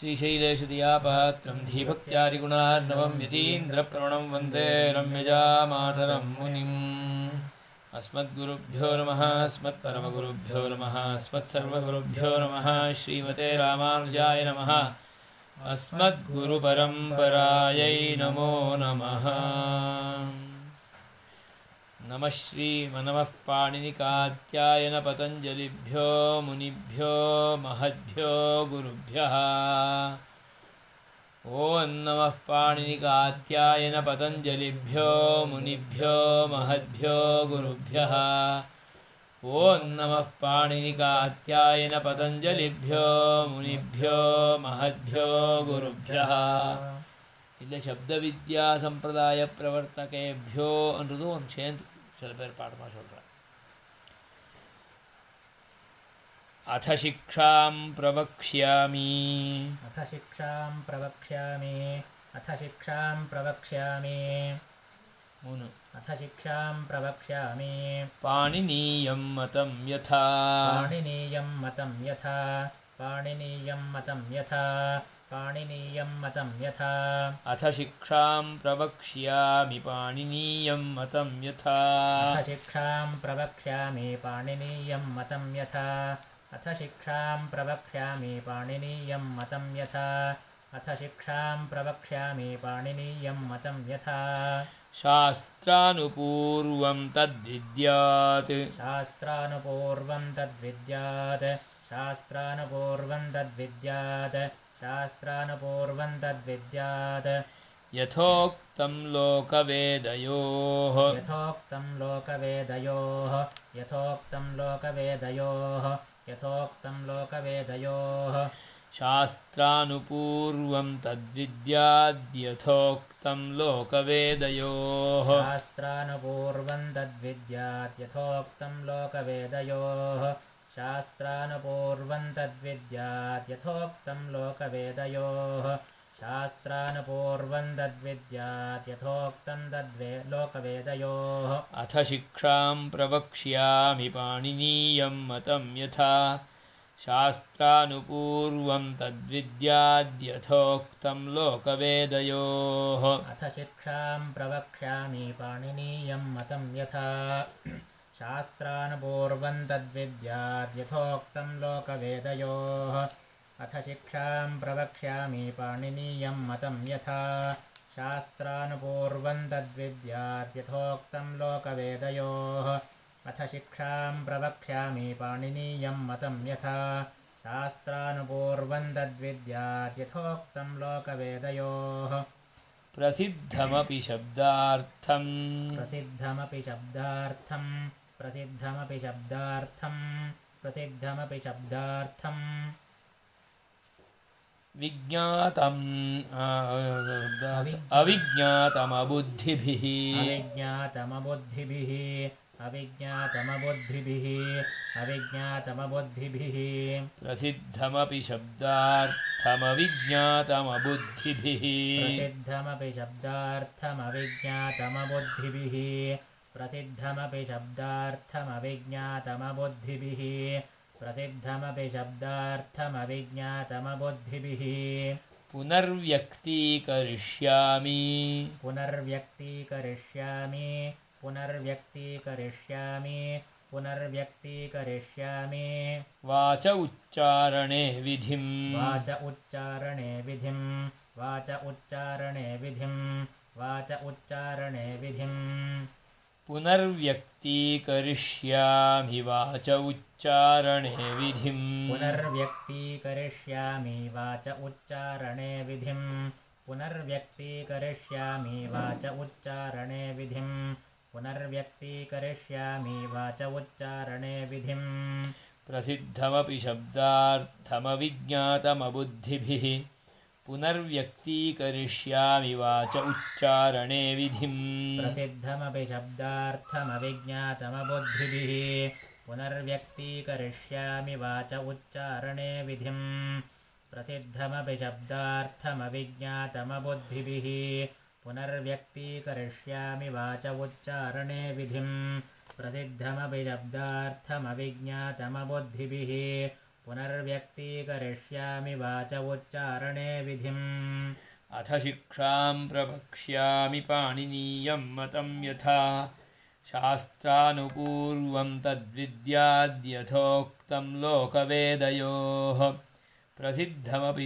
श्रीशैलेशदियापात्रं धीभक्त्यादिगुणार्णवं यतीन्द्रप्रवणं वन्दे रम्यजामातरं मुनिम् अस्मद्गुरुभ्यो नमः अस्मत्परमगुरुभ्यो नमः अस्मत्सर्वगुरुभ्यो नमः श्रीमते रामानुजाय नमः अस्मद्गुरुपरम्परायै नमो नमः नमः श्रीमनमः पाणिनिकात्यायन पतञ्जलिभ्यो मुनिभ्यो महद्भ्यो गुरुभ्यः ॐ नमः पाणिनिकात्यायन पतञ्जलिभ्यो मुनिभ्यो महद्भ्यो गुरुभ्यः ॐ नमः पाणिनिकात्यायन पतञ्जलिभ्यो मुनिभ्यो महद्भ्यो गुरुभ्यः இந்த சப்தவித்யா சம்பிரதாய பிரவர்த்தகேभ्यो என்றது ஒரு சேர்ந்து சில பேர் பாடமாக சொல்கிறார். अथ शिक्षां प्रवक्ष्यामि अथ शिक्षां प्रवक्ष्यामि पाणिनीयं मतं यथा अथ शिक्षां प्रवक्ष्यामि पाणिनीयं मतं यथा शास्त्रानुपूर्वं तद्विद्यात् यथोक्तं लोकवेदयोः शास्त्रानुपूर्वं तद्विद्याद्यथोक्तं लोकवेदयोः अथ शिक्षां प्रवक्ष्यामि पाणिनीयं मतं यथा शास्त्रानुपूर्वं तद्विद्याद्यथोक्तं लोकवेदयोः अथ शिक्षां प्रवक्ष्यामि पाणिनीयं मतं यथा शास्त्रानुपूर्वं तद्विद्याद्यथोक्तं लोकवेदयोः अथ शिक्षां प्रवक्ष्यामि पाणिनीयं मतं यथा शास्त्रानुपूर्वं तद्विद्याद्यथोक्तं लोकवेदयोः प्रसिद्धमपि शब्दार्थं विज्ञातम् अविज्ञातमबुद्धिभिः प्रसिद्धमपि शब्दार्थमविज्ञातमबुद्धिभिः पुनर्व्यक्तीकरिष्यामि वाच उच्चारणे विधिं पुनर्व्यक्तीकरिष्यामि वाच उच्चारणे विधिं प्रसिद्धमपि शब्दार्थमविज्ञातमबुद्धिभिः पुनर्व्यक्तीकरिष्यामि वाच उच्चारणे विधिं पुनर्व्यक्तीकरिष्यामि वाच उच्चारणे विधिं प्रसिद्धमपि शब्दार्थमविज्ञातमबुद्धिभिः पुनर्व्यक्तीकरिष्यामि वाच उच्चारणे विधिं प्रसिद्धमपि शब्दार्थमविज्ञातमबुद्धिभिः पुनर्व्यक्तीकरिष्यामि वाच उच्चारणे विधिम् अथ शिक्षां प्रवक्ष्यामि पाणिनीयं मतं यथा शास्त्रानुपूर्वं तद्विद्याद्यथोक्तं लोकवेदयोः प्रसिद्धमपि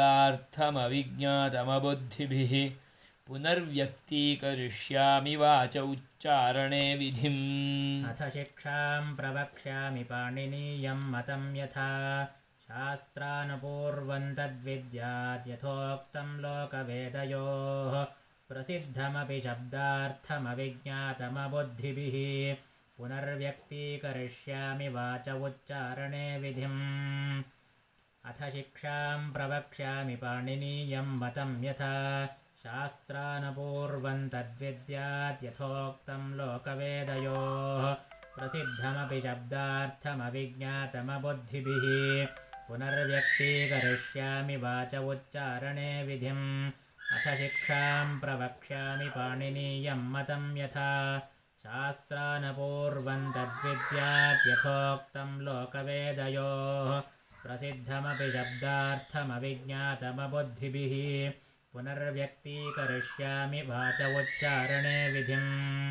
शब्दार्थमविज्ञातमबुद्धिभिः पुनर्व्यक्तीकरिष्यामि वाच उच्चारणे विधिम् अथ शिक्षां प्रवक्ष्यामि पाणिनीयं मतं यथा शास्त्रानुपूर्वं तद्विद्याद्यथोक्तं लोकवेदयोः प्रसिद्धमपि शब्दार्थमविज्ञातमबुद्धिभिः पुनर्व्यक्तीकरिष्यामि वाच उच्चारणे विधिम् अथ शिक्षां प्रवक्ष्यामि पाणिनीयं मतं यथा शास्त्रानुपूर्वं तद्विद्याद्यथोक्तं लोकवेदयोः प्रसिद्धमपि शब्दार्थमविज्ञातमबुद्धिभिः पुनर्व्यक्तीकरिष्यामि वाच उच्चारणे विधिम् अथ शिक्षां प्रवक्ष्यामि पाणिनीयं मतं यथा शास्त्रानुपूर्वं तद्विद्याद्यथोक्तं लोकवेदयोः प्रसिद्धमपि शब्दार्थमविज्ञातमबुद्धिभिः पुनर्व्यक्तीकरिष्यामि वाच उच्चारणे विधिम्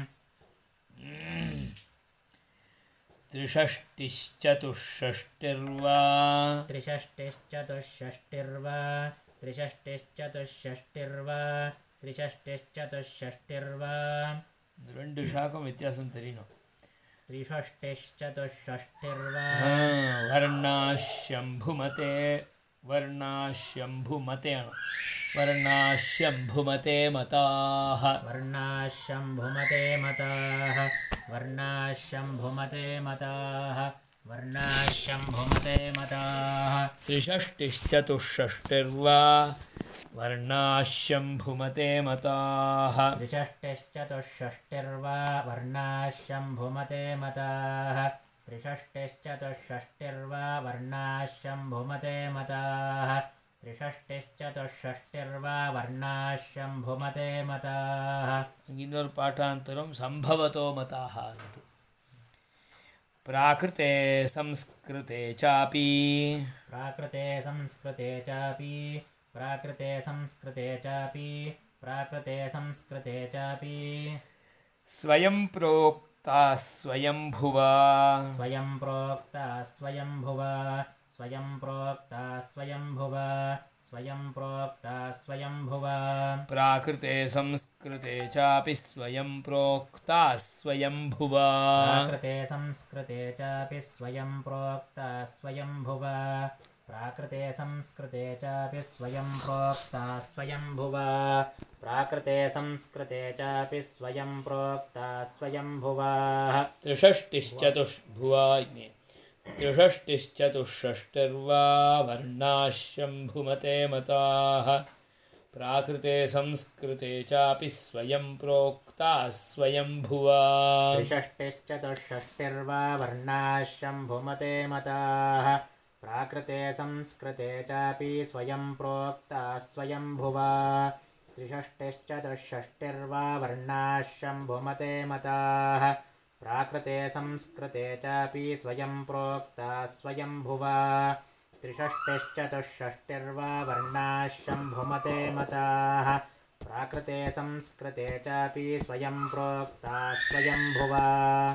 त्रिषष्टिश्चतुष्षष्टिर्वा त्रिषष्टिश्चतुष्षष्टिर्वा त्रिषष्टिश्चतुष्षष्टिर्वा त्रिषष्टिश्चतुष्षष्टिर्वा ரெண்டு ஷாக்கும் வித்தியாசம் தெரியணும் त्रिषष्टिश्चतुष्षष्टिर्वा वर्णाश्यम्भुमते वर्णाश्यम्भुमते वर्णाश्यम्भुमते मताः वर्णाश्यम्भुमते मताः वर्णाश्यम्भुमते मताः वर्णाश्यम्भुमते मताः त्रिषष्टिश्चतुष्षष्टिर्वा वर्णाश्यम्भुमते मताः त्रिषष्टिश्चतुष्षष्टिर्वा वर्णाश्यम्भुमते मताः त्रिषष्टिश्चतुष्षष्टिर्वा वर्णाश्यम्भुमते मताः त्रिषष्टिश्चतुष्षष्टिर्वा वर्णाश्यम्भुमते मताः இன்னொரு பாட்டாந்தரம் சம்பவத்தோ மதாः प्राकृते संस्कृते चापि प्राकृते संस्कृते चापि प्राकृते संस्कृते चापि प्राकृते संस्कृते चापि स्वयं प्रोक्ता स्वयंभुवा स्वयं प्रोक्ता स्वयंभुवा स्वयं प्रोक्ता स्वयंभुवा स्वयं प्रोक्ता स्वयंभुवा प्राकृते संस्कृते चापि स्वयं प्रोक्ता स्वयंभुवा प्राकृते संस्कृते चापि स्वयं प्रोक्ता स्वयंभुवा प्राकृते संस्कृते चापि स्वयं प्रोक्ता स्वयंभुवा प्राकृते संस्कृते चापि स्वयं प्रोक्ता स्वयंभुवा त्रिषष्टिश्चतुष्भुवा त्रिषष्टिश्चतुष्षष्टिर्वा वर्णाश्यम्भुमते मताः प्राकृते संस्कृते चापि स्वयं प्रोक्ता स्वयंभुवा त्रिषष्टिश्चतुष्षष्टिर्वा वर्णाश्यम्भुमते मताः प्राकृते संस्कृते चापि स्वयं प्रोक्ता स्वयंभुवा त्रिषष्टिश्चतुष्षष्टिर्वा वर्णाश्यम्भुमते मताः प्राकृते संस्कृते चापि स्वयं प्रोक्ता स्वयंभुवा त्रिषष्टिश्चतुष्षष्टिर्वा वर्णाश्यम्भुमते मताः प्राकृते संस्कृते चापि स्वयं प्रोक्ता स्वयंभुवा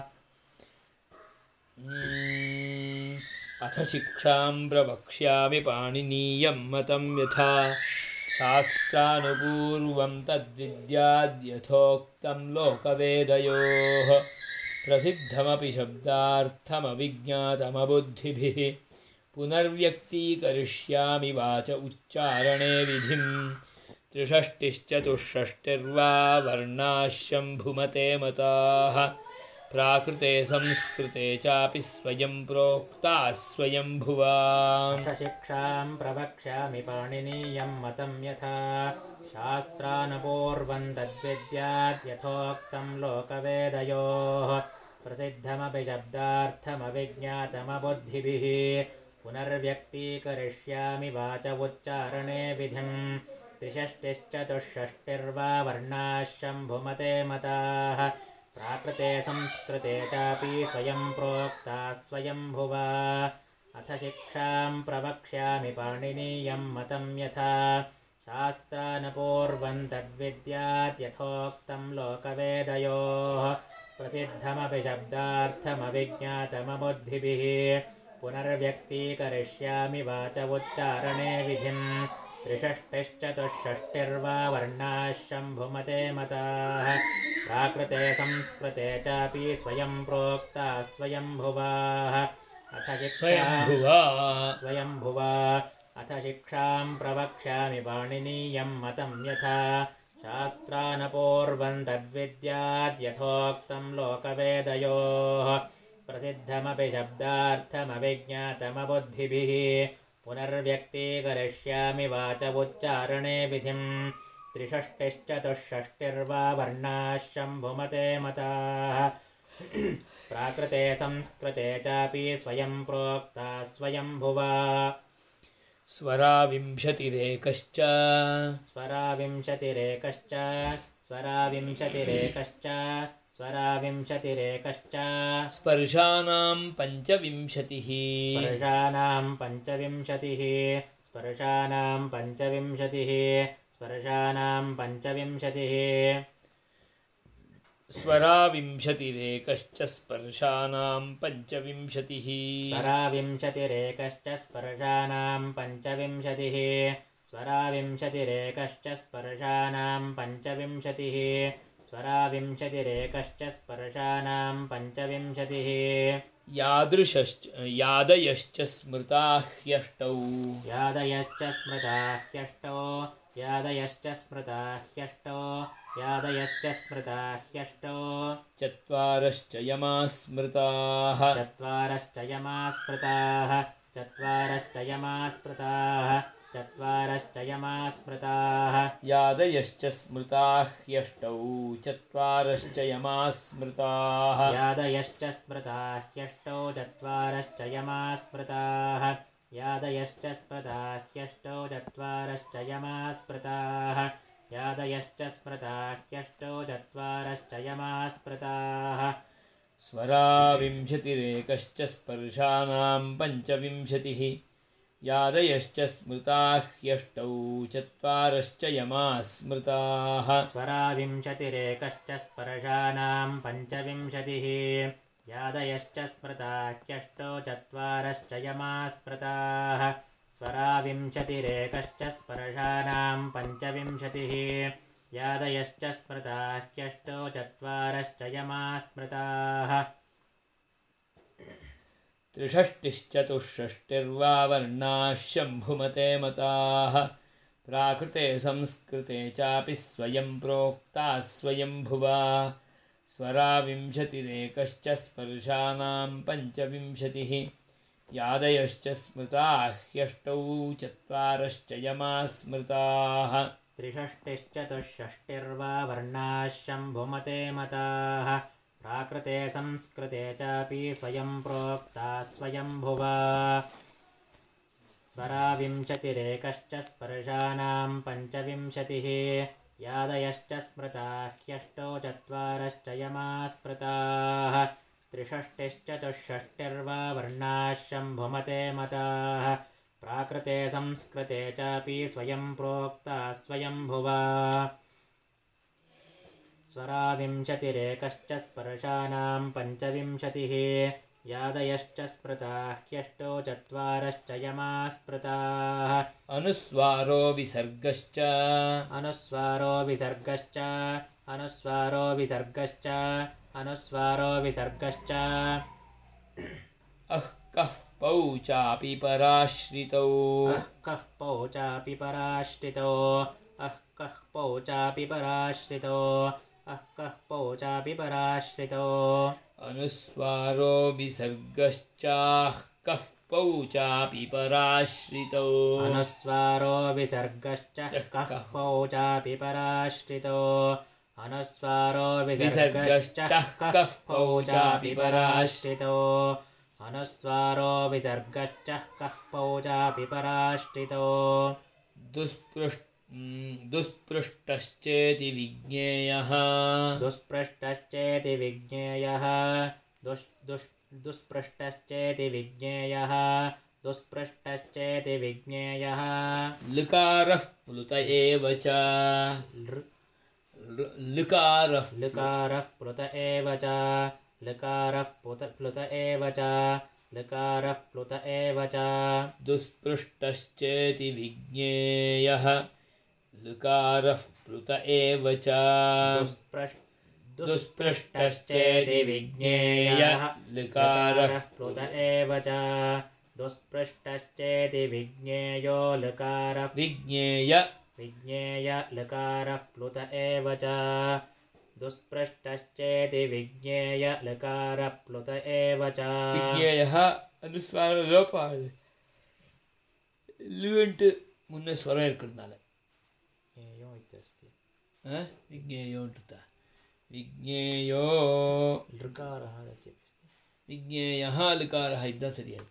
अथ शिक्षां प्रवक्ष्यामि पाणिनीयं मतं यथा शास्त्रानुपूर्वं तद्विद्याद्यथोक्तं लोकवेदयोः प्रसिद्धमपि शब्दार्थमविज्ञातमबुद्धिभिः पुनर्व्यक्तीकरिष्यामि वाच उच्चारणे विधिम् त्रिषष्टिश्चतुष्षष्टिर्वा वर्णाश्यम्भुमते मताः प्राकृते संस्कृते चापि स्वयं प्रोक्ता स्वयंभुवा शिक्षां प्रवक्ष्यामि पाणिनीयं मतं यथा शास्त्रानुपूर्वं तद्विद्याद्यथोक्तं लोकवेदयोः प्रसिद्धमपि शब्दार्थमविज्ञातमबुद्धिभिः पुनर्व्यक्तीकरिष्यामि वाच उच्चारणे विधिम् त्रिषष्टिश्चतुष्षष्टिर्वा वर्णाश्यम्भुमते मताः प्राकृते संस्कृते चापि स्वयं प्रोक्ता स्वयंभुवा अथ शिक्षां प्रवक्ष्यामि पाणिनीयं मतं यथा शास्त्रानपूर्वं तद्विद्यात् यथोक्तं लोकवेदयोः प्रसिद्धमपि शब्दार्थमविज्ञातमबुद्धिभिः पुनर्व्यक्तीकरिष्यामि वाच उच्चारणे विधिं त्रिषष्टिश्चतुष्षष्टिर्वा वर्णाः शम्भुमते मताः प्राकृते संस्कृते चापि स्वयं प्रोक्ता स्वयंभुवाः अथ स्वयंभुवा अथ शिक्षां प्रवक्ष्यामि पाणिनीयं मतं यथा शास्त्रानपूर्वं तद्विद्यात् यथोक्तं लोकवेदयोः प्रसिद्धमपि शब्दार्थमविज्ञातमबुद्धिभिः पुनर्व्यक्तीकरिष्यामि वाच उच्चारणे विधिं त्रिषष्टिश्चतुष्षष्टिर्वा वर्णाः शम्भुमते मताः प्राकृते संस्कृते चापि स्वयं प्रोक्ता स्वयंभुवा स्वराविंशतिरेकश्च स्वराविंशतिरेकश्च स्वराविंशतिरेकश्च स्वराविंशतिरेकश्च स्पर्शानां पञ्चविंशतिः स्पर्शानां पञ्चविंशतिः स्पर्शानां पञ्चविंशतिः स्पर्शानां पञ्चविंशतिः स्वराविंशतिरेकश्च स्पर्शानां पञ्चविंशतिः स्वराविंशतिरेकश्च स्पर्शानां पञ्चविंशतिः स्वराविंशतिरेकश्च स्पर्शानां पञ्चविंशतिः स्वराविंशतिरेकश्च स्पर्शानां पञ्चविंशतिः यादयश्च स्मृता ह्यष्टौ यादयश्च स्मृता ह्यष्टौ यादयश्च स्मृता ह्यष्टौ यादयश्च स्मृता ह्यष्टौ चत्वारश्च यमा स्मृताः चत्वारश्च यमा स्मृताः चत्वारश्च यमा स्मृताः चत्वारश्च यमा स्मृताः यादयश्च स्मृता ह्यष्टौ चत्वारश्च यमा स्मृताः यादयश्च स्मृता ह्यष्टौ चत्वारश्च यमा स्मृताः यादयश्च स्मृता ह्यष्टौ चत्वारश्च यमा स्मृताः यादयश्च स्मृता ह्यष्टौ चत्वारश्च यमा स्मृताः स्वराविंशतिरेकश्च स्पर्शानां पञ्चविंशतिः यादयश्च स्मृता ह्यष्टौ चत्वारश्च यमा स्मृताः स्वराविंशतिरेकश्च स्पर्शानां पञ्चविंशतिः यादयश्च स्मृता ह्यष्टौ चत्वारश्च यमा स्मृताः स्वराविंशतिरेकश्च स्पर्शानां पञ्चविंशतिः यादयश्च स्मृता ह्यष्टौ चत्वारश्च यमा स्मृताः त्रिषष्टिश्चतुष्षष्टिर्वा वर्णाः शम्भुमते मताः प्राकृते संस्कृते चापि स्वयं प्रोक्ता स्वयंभुवा स्वराविंशतिरेकश्च स्पर्शानां पञ्चविंशतिः यादयश्च स्मृता ह्यष्टौ चत्वारश्च यमा स्मृताः त्रिषष्टिश्चतुष्षष्टिर्वा वर्णाः शम्भुमते मताः प्राकृते संस्कृते चापि स्वयं प्रोक्ता स्वयंभुवा स्वराविंशतिरेकश्च स्पर्शानां पञ्चविंशतिः यादयश्च स्मृता ह्यष्टौ चत्वारश्च यमा स्मृताः त्रिषष्टिश्चतुष्षष्टिर्वा वर्णाः शम्भुमते मताः प्राकृते संस्कृते चापि स्वयं प्रोक्ता स्वयंभुवा स्वराविंशतिरेकश्च स्पर्शानां पञ्चविंशतिः यादयश्च स्मृता ह्यष्टौ चत्वारश्च यमा स्मृताः अनुस्वारो विसर्गश्च अनुस्वारो विसर्गश्च अनुस्वारो विसर्गश्च अनुस्वारो विसर्गश्च अः कः पौ चापि पराश्रितौ कः पौ चापि पराश्रितो कः पौ चापि पराश्रितो कः पौ चापि पराश्रितो अनुस्वारो विसर्गश्चाः कः पौ चापि पराश्रितौ अनुस्वारो विसर्गश्च कः पौ चापि पराश्रितो अनुस्वारो विसर्गश्च कः पौ चापि पराश्रितो अनुस्वारो विसर्गश्च कः पौ चापि पराश्रितो दुःस्पृष्टश्चेति विज्ञेयः दुःस्पृष्टश्चेति विज्ञेयः दुःस्पृष्टश्चेति विज्ञेयः दुःस्पृष्टश्चेति विज्ञेयः लकारः प्लुत एव च लकारः लकारः प्लुत एव च लकारः प्लुत एव च लकारः प्लुत एव च दुःस्पृष्टश्चेति विज्ञेयः लकारः प्लुत एव च दुःस्पृष्टश्चेति विज्ञेयः लकारः प्लुत एव च दुःस्पृष्टश्चेति विज्ञेयो लकारः विज्ञेय लकारः प्लुत एव च दुःस्पृष्टश्चेति विज्ञेय लकारः प्लुत एव च विज्ञेयः अनुस्वार लोपाल लुएंट मुन्ने स्वरम इरुक्किरनाल ज्ञेयो इत्यस्ति विज्ञेयो अंत विज्ञेयो लकारः इत्यस्ति विज्ञेयः लकारः इद्दा सरियायितु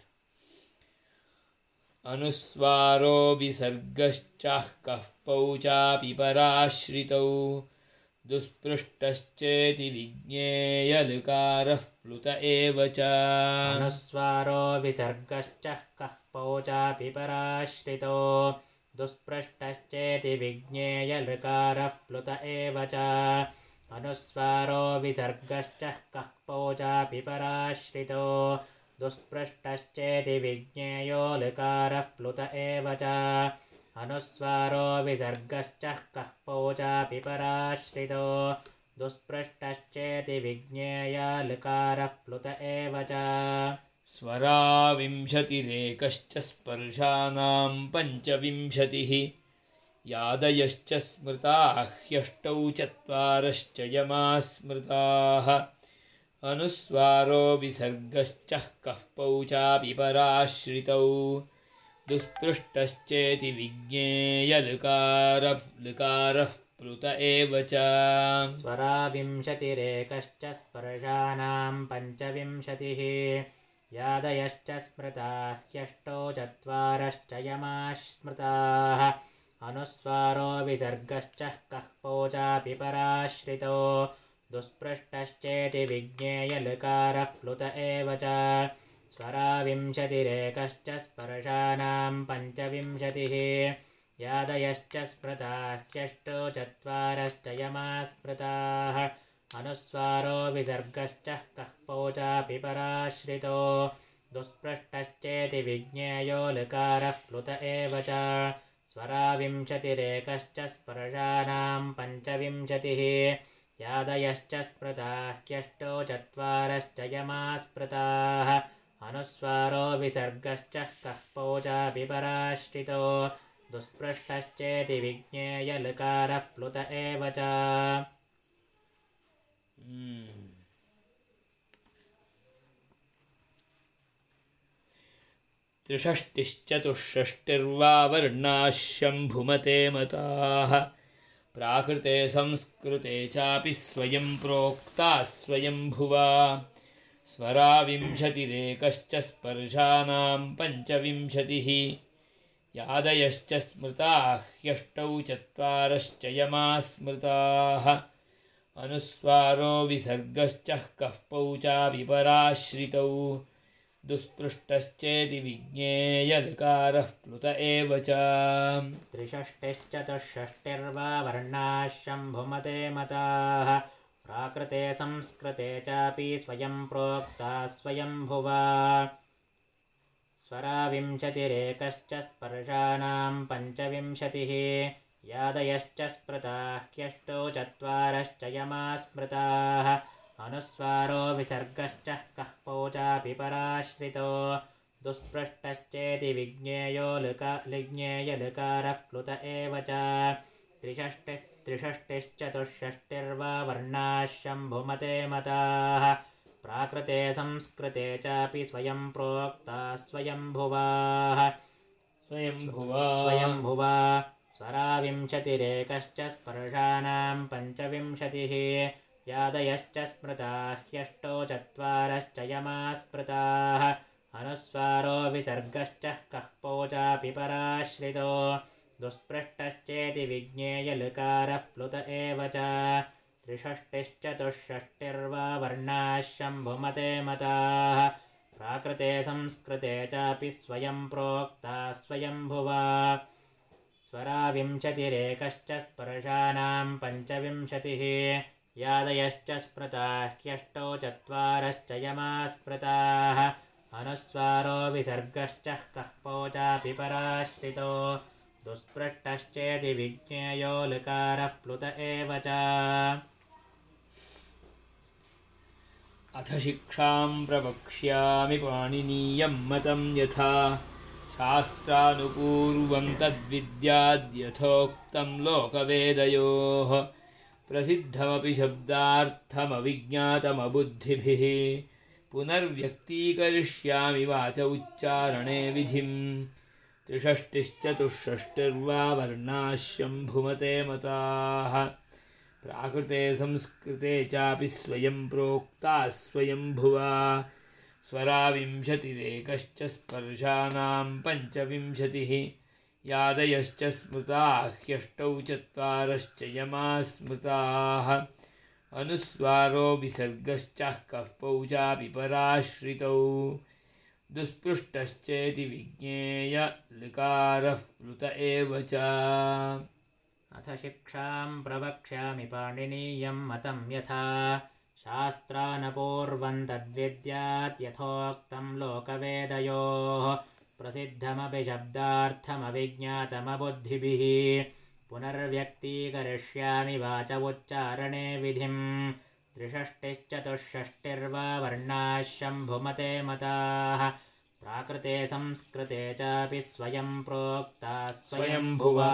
अनुस्वारो विसर्गश्चाः कः पौचापि पराश्रितौ दुःस्पृष्टश्चेति विज्ञेय लकारः प्लुत एव च अनुस्वारो विसर्गश्च कः पौचापि पराश्रितो दुःस्पृष्टश्चेति विज्ञेय लकारः प्लुत एव च अनुस्वारो विसर्गश्च कः पौचापि पराश्रितो दुःस्पृष्टश्चेति विज्ञेयो लकारः प्लुत एव च अनुस्वारो विसर्गश्च कः पौचापि पराश्रितो दुःस्पृष्टश्चेति विज्ञेय लकारः प्लुत एव च स्वराविंशतिरेकश्च स्पर्शानां पञ्चविंशतिः यादयश्च स्मृताः ह्यष्टौ चत्वारश्च यमाः स्मृताः अनुस्वारो विसर्गश्च कः पौचापि पराश्रितौ दुःस्पृष्टश्चेति विज्ञेय लकारः प्लुत एव च स्वराविंशतिरेकश्च स्पर्शानां पञ्चविंशतिः यादयश्च स्मृताः ह्यष्टौ चत्वारश्च यमाः स्मृताः अनुस्वारो विसर्गश्च कः पौचापि पराश्रितो दुःस्पृष्टश्चेति विज्ञेय लकारः प्लुत एव च स्वराविंशतिरेकश्च स्पर्शानां पञ्चविंशतिः यादयश्च स्मृताः ह्यष्टौ चत्वारश्च यमाः स्मृताः अनुस्वारो विसर्गश्च कः पौचापि पराश्रितो दुःस्पृष्टश्चेति विज्ञेयो लकारः प्लुत एव च स्वराविंशतिरेकश्च स्पर्शानां पञ्चविंशतिः यादयश्च स्मृताः ह्यष्टौ चत्वारश्च यमाः स्मृताः अनुस्वारो विसर्गश्च कः पौचापि पराश्रितो दुःस्पृष्टश्चेति विज्ञेय लकारः प्लुत एव च त्रिषष्टिश्चतुष्षष्टिर्वा वर्णाः शम्भुमते मताः प्राकृते संस्कृते चापि स्वयं प्रोक्ताः स्वयंभुवा स्वराविंशतिरेकश्च स्पर्शानां पञ्चविंशतिः यादयश्च स्मृताः ह्यष्टौ चत्वारश्च यमाः स्मृताः अनुस्वारो विसर्गश्च कः पौचापि पराश्रितौ दुःस्पृष्टश्चेति विज्ञेय लकारः प्लुत एव च त्रिषष्टिश्चतुष्षष्टिर्वा वर्णाः शम्भुमते मताः प्राकृते संस्कृते चापि स्वयं प्रोक्ताः स्वयंभुवा स्वराविंशतिरेकश्च स्पर्शानां पञ्चविंशतिः यादयश्च स्मृताः ह्यष्टौ चत्वारश्च यमाः स्मृताः अनुस्वारो विसर्गश्च कः पौचापि पराश्रितो दुःस्पृष्टश्चेति विज्ञेयो लिज्ञेय लकारः प्लुत एव च त्रिषष्टिश्चतुष्षष्टिर्वा वर्णाः शम्भुमते मताः प्राकृते संस्कृते चापि स्वयं प्रोक्ताः स्वयंभुवाः स्वयंभुवा स्वराविंशतिरेकश्च स्पर्शानां पञ्चविंशतिः यादयश्च स्मृताः ह्यष्टौ चत्वारश्च यमाः स्मृताः अनुस्वारो विसर्गश्च कः पौचापि पराश्रितो दुःस्पृष्टश्चेति विज्ञेय लकारः प्लुत एव च त्रिषष्टिश्चतुष्षष्टिर्वा वर्णाः शम्भुमते मताः प्राकृते संस्कृते चापि स्वयं प्रोक्ता स्वयंभुवा स्वराविंशतिरेकश्च स्पर्शानां पञ्चविंशतिः यादयश्च स्मृता ह्यष्टौ चत्वारश्च यमा स्मृताः अनुस्वारो विसर्गश्च कःपो चापि पराश्रितो दुःस्पृष्टश्चेति विज्ञेयो लकारः प्लुत एव च। अथ शिक्षां प्रवक्ष्यामि पाणिनीयं मतं यथा शास्त्रानुपूर्वं तद्विद्याद्यथोक्तं लोकवेदयोः प्रसिद्धमपि शब्दार्थमविज्ञातमबुद्धिभिः पुनर्व्यक्तीकरिष्यामि वाच उच्चारणे विधिं त्रिषष्टिश्चतुष्षष्टिर्वा वर्णाः शम्भुमते मताः प्राकृते संस्कृते चापि स्वयं प्रोक्ता स्वयंभुवा स्वराविंशतिरेकश्च स्पर्शानां पञ्चविंशतिः यादयश्च स्मृता ह्यष्टौ चत्वारश्च यमा स्मृताः अनुस्वारो विसर्गश्च कःपौ चापि पराश्रितौ दुःस्पृष्टश्चेति विज्ञेय लकारः प्लुत एव च। अथ शिक्षां प्रवक्ष्यामि पाणिनीयं मतं यथा शास्त्रानपूर्वं तद्विद्यात् यथोक्तं लोकवेदयोः प्रसिद्धमपि शब्दार्थमविज्ञातमबुद्धिभिः पुनर्व्यक्तीकरिष्यामि वाच उच्चारणे विधिं त्रिषष्टिश्चतुष्षष्टिर्वा वर्णाः शम्भुमते मताः प्राकृते संस्कृते चापि स्वयं प्रोक्ता स्वयंभुवा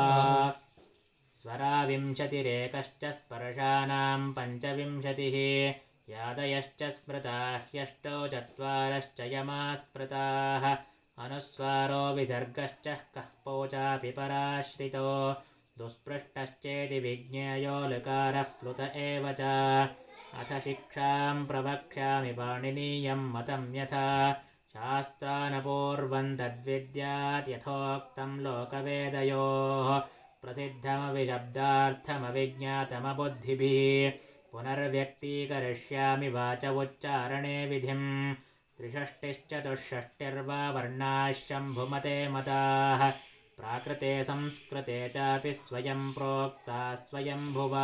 स्वराविंशतिरेकश्च स्पर्शानां पञ्चविंशतिः यादयश्च स्मृता ह्यष्टौ चत्वारश्च यमा स्मृताः अनुस्वारो विसर्गश्च कःपो चापि पराश्रितो दुःस्पृष्टश्चेति विज्ञेयो लकारः प्लुत एव च। अथ शिक्षां प्रवक्ष्यामि पाणिनीयं मतं यथा शास्त्रानपूर्वं तद्विद्यात् यथोक्तं लोकवेदयोः प्रसिद्धमपि शब्दार्थमविज्ञातमबुद्धिभिः पुनर्व्यक्तीकरिष्यामि वाच उच्चारणे विधिं त्रिषष्टिश्चतुष्षष्टिर्वा वर्णाः शम्भुमते मताः प्राकृते संस्कृते चापि स्वयं प्रोक्ता स्वयंभुवा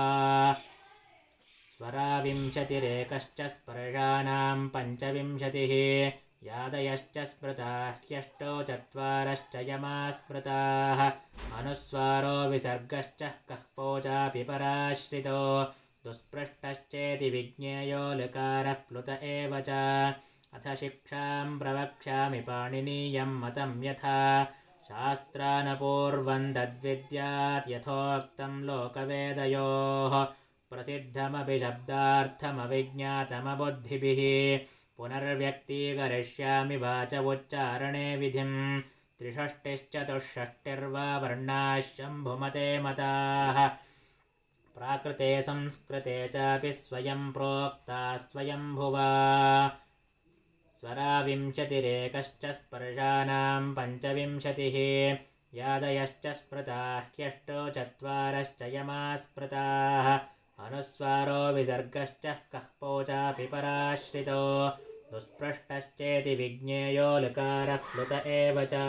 स्वराविंशतिरेकश्च स्पर्शानां पञ्चविंशतिः यादयश्च स्मृता ह्यष्टौ चत्वारश्च यमा स्मृताः अनुस्वारो विसर्गश्च कःपो चापि पराश्रितो दुःस्पृष्टश्चेति विज्ञेयो लकारः प्लुत एव च। अथ शिक्षां प्रवक्ष्यामि पाणिनीयं मतं यथा शास्त्रानपूर्वं तद्विद्यात् यथोक्तं लोकवेदयोः प्रसिद्धमपि शब्दार्थमविज्ञातमबुद्धिभिः पुनर्व्यक्तीकरिष्यामि वाच उच्चारणे विधिं त्रिषष्टिश्चतुष्षष्टिर्वा वर्णाः शम्भुमते मताः प्राकृते संस्कृते चापि स्वयं प्रोक्ता स्वयंभुवा स्वराविंशतिरेकश्च स्पर्शानां पञ्चविंशतिः यादयश्च स्मृता ह्यष्टौ चत्वारश्च यमा स्मृताः अनुस्वारो विसर्गश्च कःपो चापि पराश्रितो दुःस्पृष्टश्चेति विज्ञेयो लकारः प्लुत एव च।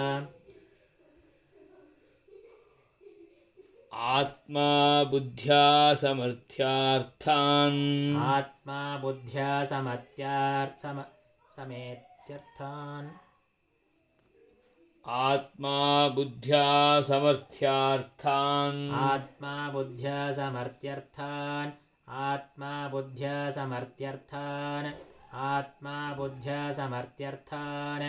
आत्मा बुद्ध्या समर्थ्यार्थान् आत्मा बुद्ध्या समेत्यर्थान् आत्मा बुद्ध्या समर्थ्यार्थान् आत्मा बुद्ध्या समर्थ्यर्थान् आत्मा बुद्ध्या समर्थ्यर्थान् आत्मा बुद्ध्या समर्थ्यर्थान्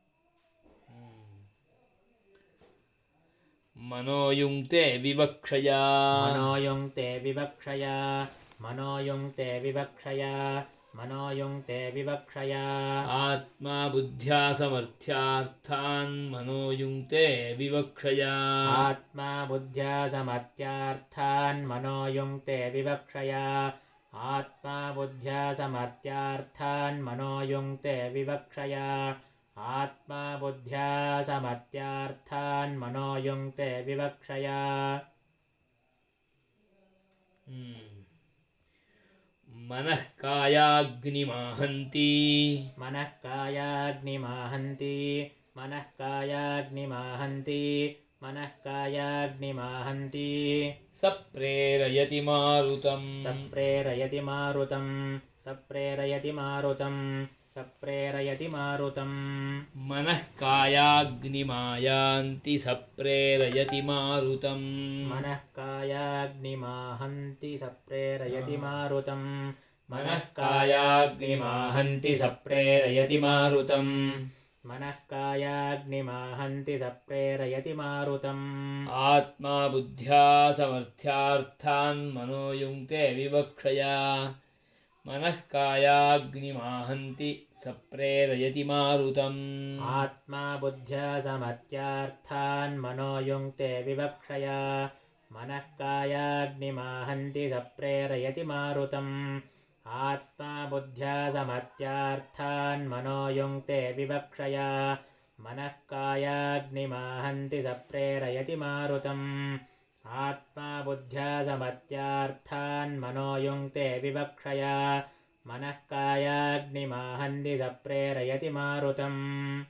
मनोयुङ्क्ते विवक्षया मनोयुङ्क्ते विवक्षया मनोयुङ्क्ते विवक्षया मनोयुङ्क्ते विवक्षया आत्मा बुद्ध्या समर्थ्यार्थान् मनोयुङ्क्ते विवक्षया आत्मा बुद्ध्या समर्थ्यार्थान् मनोयुङ्क्ते विवक्षया आत्मा बुद्ध्या समर्थ्यार्थान् मनोयुङ्क्ते विवक्षया आत्मा बुद्ध्या समर्थ्यार्थान् मनोयुङ्क्ते विवक्षया मनः कायाग्निमाहन्ति मनः कायाग्निमाहन्ति मनः कायाग्निमाहन्ति मनः कायाग्निमाहन्ति सप्रेरयति मारुतं सप्रेरयति मारुतं सप्रेरयति मारुतं सप्रेरयति मारुतं मनः कायाग्निमायान्ति सप्रेरयति मारुतं मनः कायाग्निमाहन्ति सप्रेरयति मारुतं मनः कायाग्निमाहन्ति सप्रेरयति मारुतं मनः कायाग्निमाहन्ति सप्रेरयति मारुतम् आत्मा बुद्ध्या समर्थ्यार्थान् मनो युङ्क्ते विवक्षया मनः कायाग्निमाहन्ति सप्रेरयति मारुतम् आत्मा बुद्ध्या समर्थ्यार्थान् मनो युङ्क्ते विवक्षया मनः कायाग्निमाहन्ति सप्रेरयति मारुतम् आत्मा बुद्ध्या समर्थ्यार्थान् मनो युङ्क्ते विवक्षया मनः कायाग्निमाहन्ति सप्रेरयति मारुतम् आत्मा बुद्ध्या समर्थ्यार्थान् मनो युङ्क्ते विवक्षया मनः कायाग्निमाहन्ति सप्रेरयति मारुतम्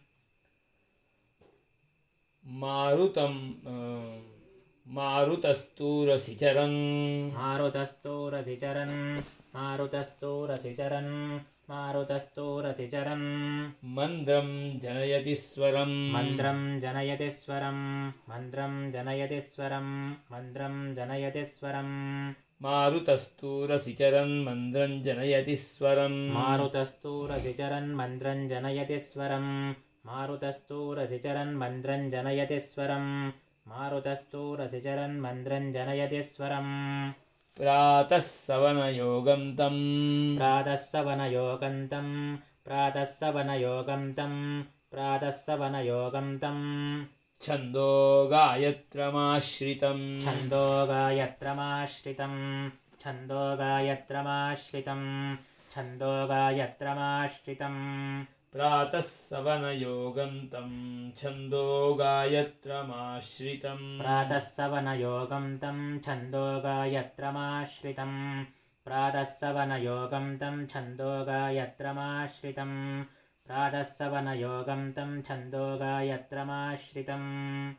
मारुतस्तूरसिचरन् मारुतस्तूरसिचरन् मारुतस्तूरसिचरन् मारुतस्तूरसिचरन् मन्द्रं जनयति स्वरं मन्द्रं जनयति स्वरं मन्द्रं जनयति स्वरं मन्द्रं जनयति स्वरं मारुतस्तूरसिचरन् मन्द्रं जनयति स्वरं मारुतस्तूरसिचरन् मन्द्रं जनयति स्वरं मारुतस्तूरसिचरन् मन्द्रं जनयति स्वरं मारुतस्तूरसिचरन् मन्द्रं जनयति स्वरम् प्रातः सवनयोगं तं प्रातः सवनयोगं तं प्रातः सवनयोगं तं प्रातः सवनयोगं तं छन्दो गायत्रमाश्रितं छन्दो गायत्रमाश्रितं छन्दो गायत्रमाश्रितं छन्दो गायत्रमाश्रितं प्रातः सवनयोगं तं छन्दो गायत्रमाश्रितं प्रातः सवनयोगं तं छन्दो गायत्रमाश्रितं प्रातः सवनयोगं तं छन्दो गायत्रमाश्रितं प्रातः सवनयोगं तं छन्दो गायत्रमाश्रितम्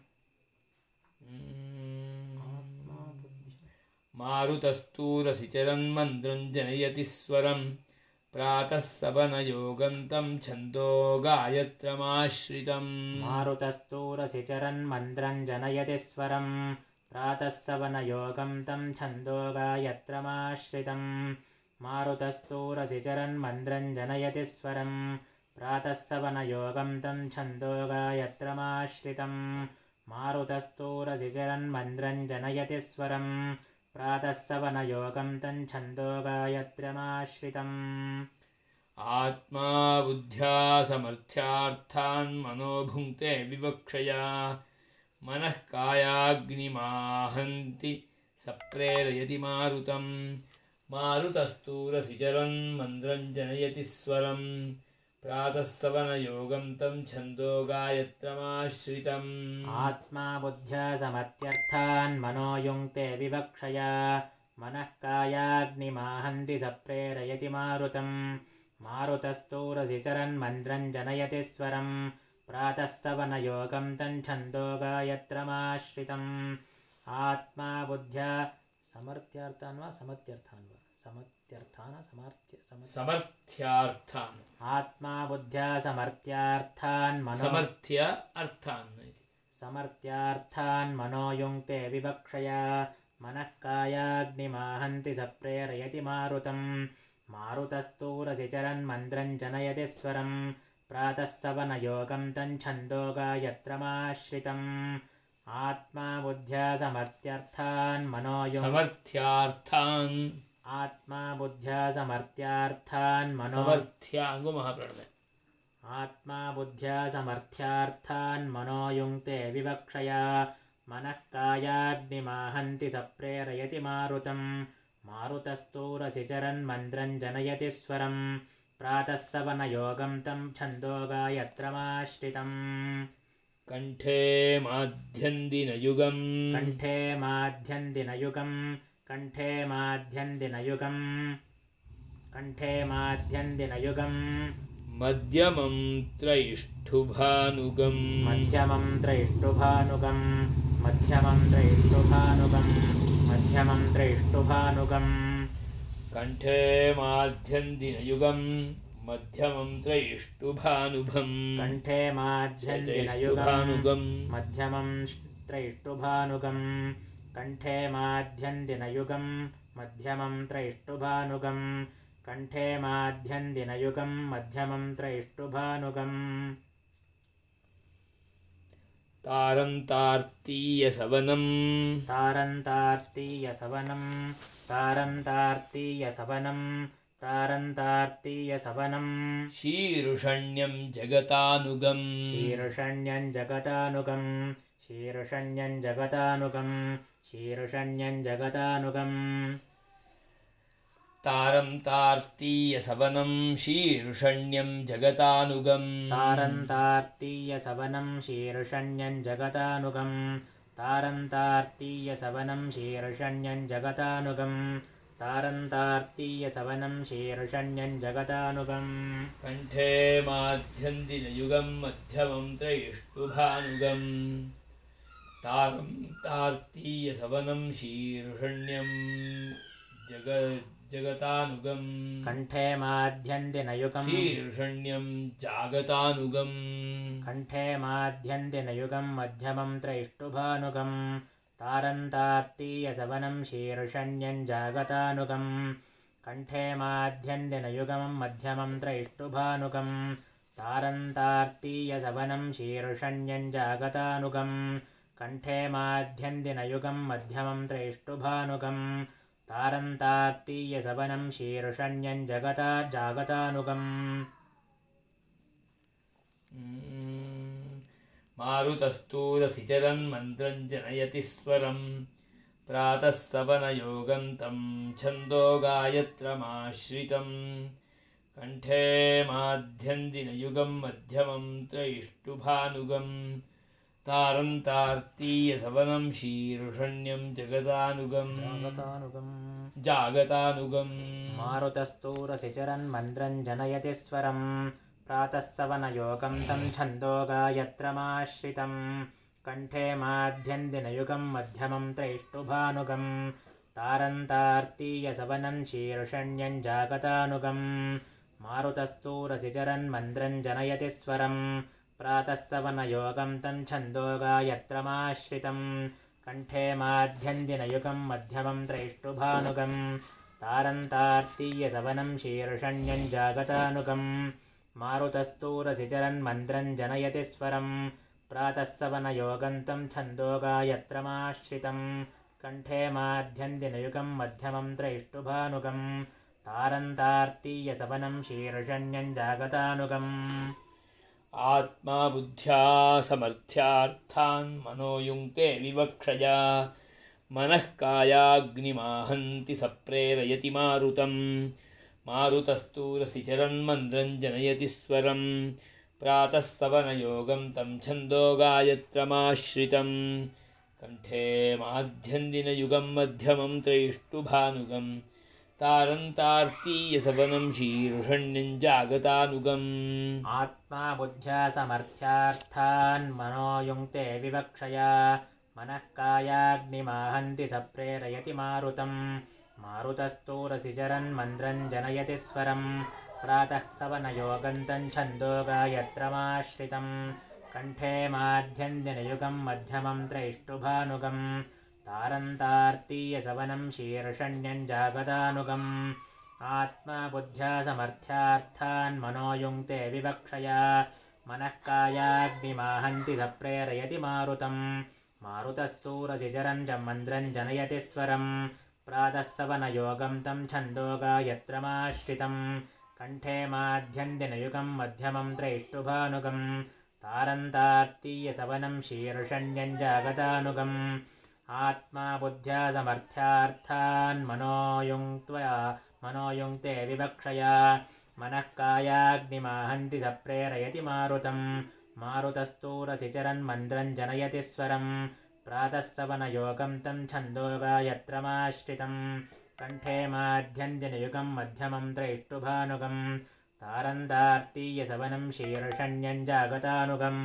मारुतस्तूरसिचरन् मन्द्रं जनयति स्वरं प्रातः सवनयोगं तं छन्दो गायत्रमाश्रितं मारुतस्तूरसिचरन् मन्द्रं जनयति स्वरं प्रातः सवनयोगं तं छन्दो गायत्रमाश्रितं मारुतस्तूरसिचरन् मन्द्रं जनयति स्वरं प्रातः सवनयोगं तं छन्दो गायत्रमाश्रितं मारुतस्तूरसिचरन् मन्द्रं जनयति स्वरं प्रातः सवनयोगं तं छन्दो गायत्रमाश्रितम् आत्मा बुद्ध्या समर्थ्यार्थान् मनो भुङ्क्ते विवक्षया मनः कायाग्निमाहन्ति सप्रेरयति मारुतं मारुतस्तूरसिचरन् मन्द्रं जनयति स्वरं प्रातः सवनयोगं तं छन्दो गायत्रमाश्रितम् आत्मा बुद्ध्या समर्थ्यर्थान् मनो युङ्क्ते विवक्षया मनः कायाग्निमाहन्ति सप्रेरयति मारुतं मारुतस्तूरसिचरन् मन्द्रं जनयति स्वरं प्रातः सवनयोगं तं छन्दो गायत्रमाश्रितम् आत्मा बुद्ध्या समर्थ्यार्थान् वा समर्थ्यर्थान् वा समर्थ्यर्थान् समर्थ्यार्थान् आत्मा बुद्ध्या समर्थ्यार्थान् मनो समर्थ्य अर्थान् इति समर्थ्यार्थान् मनो युङ्क्ते विवक्षया मनः कायाग्निमाहन्ति सप्रेरयति मारुतं मारुतस्तूरसिचरन् मन्द्रं जनयति स्वरं प्रातः सवनयोगं तं छन्दो गायत्रमाश्रितम् आत्मा बुद्ध्या समर्थ्यार्थान् मनो समर्थ्यार्थान् आत्मा बुद्ध्या समर्थ्यार्थान् मनो समर्थ्याङ्गो महाप्रणवे आत्मा बुद्ध्या समर्थ्यार्थान् मनो युङ्क्ते विवक्षया मनः कायाग्निमाहन्ति सप्रेरयति मारुतं मारुतस्तूरसिचरन् मन्द्रं जनयति स्वरं प्रातः सवनयोगं तं छन्दो गायत्रमाश्रितम् कण्ठे माध्यन्दिनयुगं कण्ठे माध्यन्दिनयुगं कण्ठे माध्यन्दिनयुगं कण्ठे माध्यन्दिनयुगम् मध्यमं त्रैष्ठुभानुगम् मध्यमं त्रैष्ठुभानुगम् मध्यमं त्रैष्ठुभानुगम् मध्यमं त्रैष्ठुभानुगम् कण्ठे माध्यन्दिनयुगं मध्यमं त्रैष्ठुभानुगम् कण्ठे माध्यन्दिनयुगम् मध्यमं त्रैष्ठुभानुगम् कण्ठे माध्यन्दिनयुगम् मध्यमं त्रैष्ठुभानुगम् कण्ठे माध्यन्दिनयुगम् मध्यमं त्रैष्ठुभानुगम् तारन्तार्तीयसवनं तारन्तार्तीयसवनं तारन्तार्तीयसवनं तारन्तार्तीयसवनं शीर्षण्यं जगतानुगं शीर्षण्यं जगतानुगं शीर्षण्यं जगतानुगं शीर्षण्यं जगतानुगम् तारन्तार्तीयसवनं शीर्षण्यं जगतानुगं तारन्तार्तीयसवनं शीर्षण्यं जगतानुगं तारन्तार्तीयसवनं शीर्षण्यं जगतानुगं तारन्तार्तीयसवनं शीर्षण्यं जगतानुगम् कण्ठे माध्यन्दिनयुगं मध्यमं त्रैष्ठुभानुगं तारन्तार्तीयसवनं शीर्षण्यं जगतानुगं कण्ठे माध्यन्दिनयुगं शीर्षण्यं जागतानुगं कण्ठे माध्यन्दिनयुगं मध्यमं त्रैष्ठुभानुगं तारन्तार्तीयसवनं शीर्षण्यं जागतानुगं कण्ठे माध्यन्दिनयुगं मध्यमं त्रैष्ठुभानुगं तारन्तार्तीयसवनं शीर्षण्यं जागतानुगं कण्ठे माध्यन्दिनयुगं मध्यमं त्रैष्ठुभानुगं तारन्तार्तीयसवनं शीर्षण्यं जागतानुगम् मारुतस्तूरसिचरन्मन्त्रं जनयति स्वरं प्रातः सवनयोगं तं छन्दो गायत्रमाश्रितं कण्ठे माध्यन्दिनयुगं मध्यमं त्रैष्ठुभानुगं तारन्तार्तीयसवनं शीर्षण्यं जगतानुगं जागतानुगं मारुतस्तूरसिचरन्मन्त्रं जनयति स्वरं प्रातः सवनयोगं तं छन्दो गायत्रमाश्रितं कण्ठे माध्यन्दिनयुगं मध्यमं त्रैष्ठुभानुगं तारन्तार्तीयसवनं शीर्षण्यं जागतानुगं मारुतस्तूरसिचरन्मन्त्रं जनयति स्वरं प्रातः सवनयोगं तं छन्दो गायत्रमाश्रितं कण्ठे माध्यन्दिनयुगं मध्यमं त्रैष्ठुभानुगं तारन्तार्तीयसवनं शीर्षण्यं जागतानुगं मारुतस्तूरसिचरन्मन्त्रं जनयति स्वरं प्रातः सवनयोगं तं छन्दो गायत्रमाश्रितं कण्ठे माध्यन्दिनयुगं मध्यमं त्रैष्ठुभानुगं तारन्तार्तीयसवनं शीर्षण्यं जागतानुगम् आत्मा बुद्ध्या समर्थ्यार्थान् मनो युङ्क्ते विवक्षया मनः कायाग्निमाहन्ति स प्रेरयति मारुतं मारुतस्तूरसिचरन्मन्त्रं जनयति स्वरं प्रातः सवनयोगं तं छन्दो गायत्रमाश्रितं कण्ठे माध्यन्दिनयुगं मध्यमं त्रैष्ठुभानुगं तारन्तार्तीयसवनं शीर्षण्यं जागतानुगम् आत्मा बुद्ध्या समर्थ्यार्थान् मनो युङ्क्ते विवक्षया मनः कायाग्निमाहन्ति स प्रेरयति मारुतं मारुतस्तूरसिचरन्मन्त्रं जनयति स्वरं प्रातः सवनयोगं तं छन्दो गायत्रमाश्रितं कण्ठे माध्यन्दिनयुगं मध्यमं त्रैष्ठुभानुगं तारन्तार्तीयसवनं शीर्षण्यं जागतानुगम् आत्मा बुद्ध्या समर्थ्यार्थान् मनो युङ्क्ते विवक्षया मनः कायाग्निमाहन्ति स प्रेरयति मारुतं मारुतस्तूरसिचरं मन्त्रं जनयति स्वरं प्रातः सवनयोगं तं छन्दो गायत्रमाश्रितं कण्ठे माध्यन्दिनयुगं मध्यमं त्रैष्ठुभानुगं तारन्तार्तीयसवनं शीर्षण्यं जागतानुगम् आत्मा बुद्ध्या समर्थ्यार्थान् मनो युङ्क्ते विवक्षया मनः कायाग्निमाहन्ति स प्रेरयति मारुतं मारुतस्तूरसिचरन्मन्त्रं जनयति स्वरं प्रातः सवनयोगं तं छन्दो गायत्रमाश्रितं कण्ठे माध्यञ्जनयुगं मध्यमं त्रैष्टुभानुगं तारन्तार्तीयसवनं शीर्षण्यञ्जागतानुगम्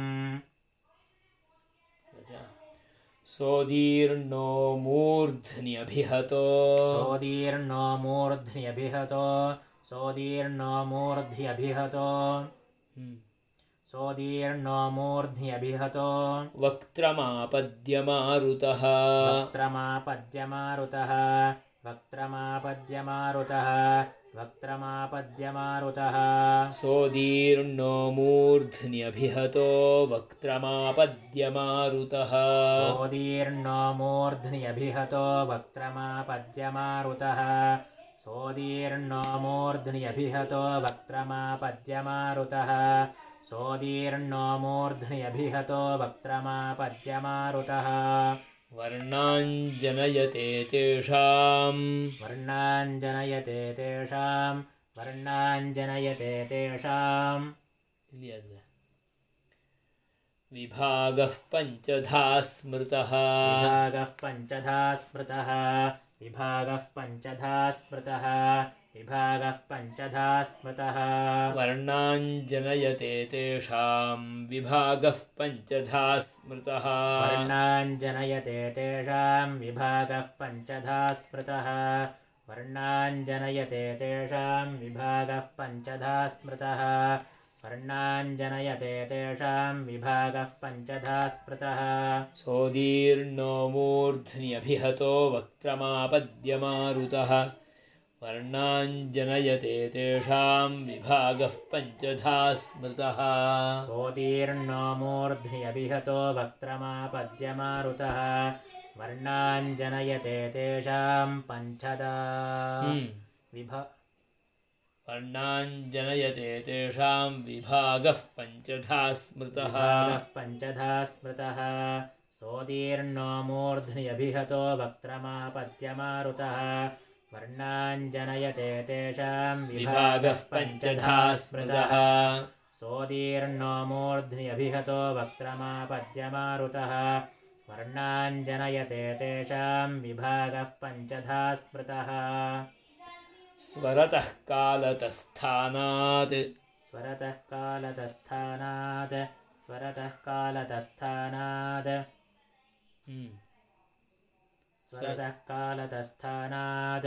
सोदीर्णो मूर्ध्न्यभिहतो सोदीर्णो मूर्ध्न्यभिहतो सोदीर्णो मूर्ध्यभिहतो सोदीर्णो मूर्ध्न्यभिहतो वक्त्रमापद्यमारुतः वक्त्रमापद्यमारुतः वक्त्रमापद्यमारुतः वक्त्रमापद्यमारुतः सोदीर्णो मूर्ध्न्यभिहतो वक्त्रमापद्यमारुतः सोदीर्णो मूर्ध्न्यभिहतो वक्त्रमापद्यमारुतः सोदीर्णो मूर्ध्न्यभिहतो वक्त्रमापद्यमारुतः सोदीर्णो मूर्ध्न्यभिहतो वक्त्रमापद्यमारुतः वर्णाञ्जनयते तेषां वर्णाञ्जनयते तेषां वर्णाञ्जनयते तेषां विभागः पञ्चधा स्मृतः विभागः पञ्चधा स्मृतः विभागः पञ्चधा स्मृतः विभागः पञ्चधा स्मृतः वर्णाञ्जनयते तेषां विभागः पञ्चधा स्मृतः वर्णाञ्जनयते तेषां विभागः पञ्चधा स्मृतः वर्णाञ्जनयते तेषां विभागः पञ्चधा स्मृतः वर्णाञ्जनयते तेषां विभागः पञ्चधा स्मृतः सोदीर्णो मूर्ध्न्यभिहतो वक्त्रमापद्यमारुतः वर्णाञ्जनयते तेषां विभागः पञ्चधा स्मृतः सोदीर्णो मूर्ध्न्यभिहतो वक्त्रमापद्यमारुतः वर्णाञ्जनयते तेषां पञ्चधा वर्णाञ्जनयते तेषां विभागः पञ्चधा स्मृतः पञ्चधा स्मृतः सोदीर्णो मूर्ध्न्यभिहतो वक्त्रमापद्यमारुतः वर्णाञ्जनयते तेषां विभागः पञ्चधा स्मृतः सोदीर्णो मूर्ध्न्यभिहतो वक्त्रमापद्यमारुतः वर्णाञ्जनयते तेषां विभागः पञ्चधा स्मृतः स्वरतः कालतस्थानात् स्वरतः कालतस्थानात् स्वरतः कालतस्थानात् स्वरतः कालतस्थानात्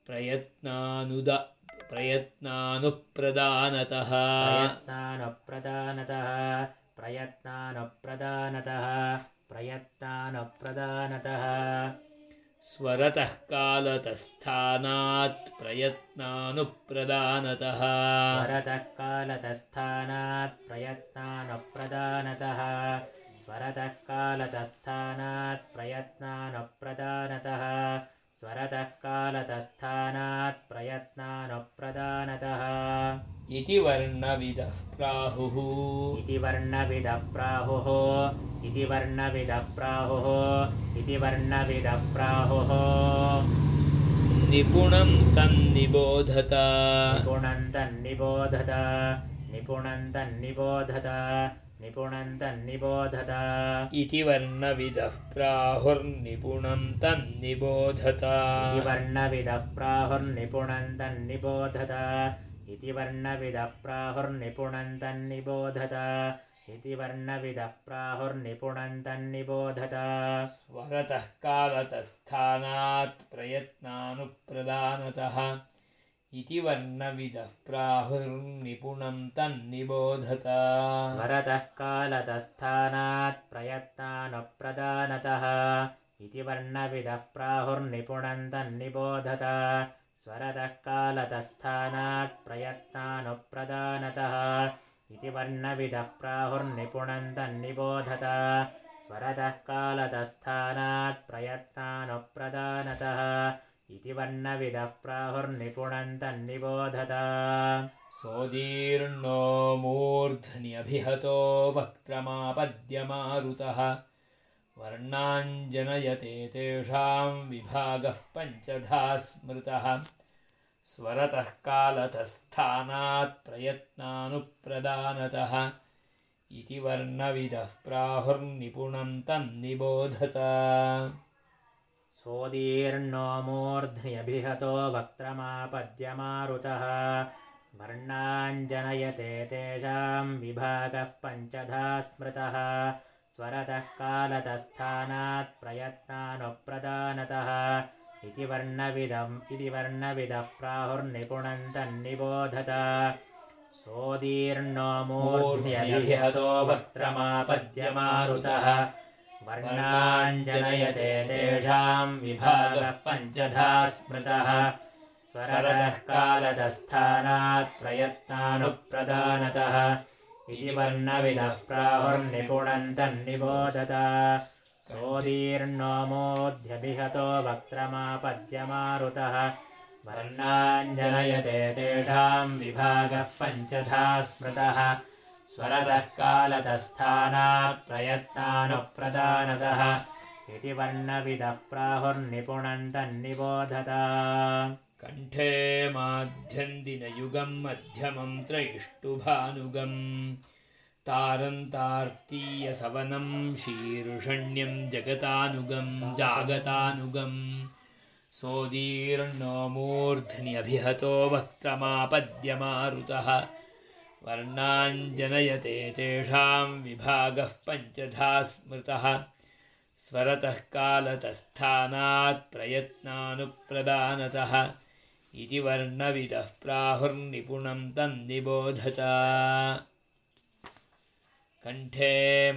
प्रयत्नानुप्रदानतः प्रयत्नानुप्रदानतः प्रयत्नानुप्रदानतः प्रयत्नानुप्रदानतः स्वरतः कालतस्थानात् प्रयत्नानुप्रदानतः स्वरतः कालतस्थानात् प्रयत्नानुप्रदानतः स्वरतः कालतस्थानात् प्रयत्नानुप्रदानतः स्वरतः कालतस्थानात् प्रयत्नानुप्रदानतः इति वर्णविदः प्राहुः इति वर्णविदः प्राहुः इति वर्णविदः प्राहुः इति वर्णविदः प्राहुः निपुणं तन्निबोधत निपुणं तन्निबोधत निपुणं तन्निबोधत निपुणं तन्निबोधत इति वर्णविदः प्राहुर्निपुणं तन्निबोधत इति वर्णविदः प्राहुर्निपुणं तन्निबोधत इति वर्णविदः प्राहुर्निपुणं तन्निबोधत इति वर्णविदः प्राहुर्निपुणं तन्निबोधत स्वरतः कालतस्थानात् प्रयत्नानुप्रदानतः इति वर्णविदः प्राहुर्निपुणं तन्निबोधत स्वरतः कालतस्थानात् प्रयत्नानुप्रदानतः इति वर्णविदः प्राहुर्निपुणं तन्निबोधत स्वरतः कालतस्थानात् प्रयत्नानुप्रदानतः इति वर्णविदः प्राहुर्निपुणं तन्निबोधत स्वरतः कालतस्थानात् प्रयत्नानुप्रदानतः इति वर्णविदः प्राहुर्निपुणं तन्निबोधत सोदीर्णो मूर्ध्न्यभिहतो वक्त्रमापद्यमारुतः वर्णाञ्जनयते तेषां विभागः पञ्चधा स्मृतः स्वरतः कालतस्थानात् प्रयत्नानुप्रदानतः इति वर्णविदः प्राहुर्निपुणं तन्निबोधत सोदीर्णो मूर्ध्न्यभिहतो वक्त्रमापद्यमारुतः वर्णाञ्जनयते तेषां विभागः पञ्चधा स्मृतः स्वरतः कालतस्थानात् प्रयत्नानुप्रदानतः इति वर्णविदः प्राहुर्निपुणं तन्निबोधत सोदीर्णो मूर्ध्न्यभिहतो वक्त्रमापद्यमारुतः वर्णाञ्जनयते तेषां विभागः पञ्चधा स्मृतः स्वरतः कालतस्थानात् प्रयत्नानुप्रदानतः इति वर्णविदः प्राहुर्निपुणं तन्निबोधत सोदीर्णो मूर्ध्यभिहतो वक्त्रमापद्यमारुतः वर्णाञ्जनयते तेषां विभागः पञ्चधा स्मृतः स्वरतः कालतस्थानात् प्रयत्नानुप्रदानतः इति वर्णविदः प्राहुर्निपुणं तन्निबोधत कण्ठे माध्यन्दिनयुगं मध्यमं त्रैष्टुभानुगं तारन्तार्तीयसवनं शीर्षण्यं जगतानुगं जागतानुगं सोदीर्णो मूर्ध्न्यभिहतो वक्त्रमापद्यमारुतः वर्णाञ्जनयते तेषां विभागः पञ्चधा स्मृतः स्वरतः कालतस्थानात् प्रयत्नानुप्रदानतः इति वर्णविदः प्राहुर्निपुणं तन्निबोधत कण्ठे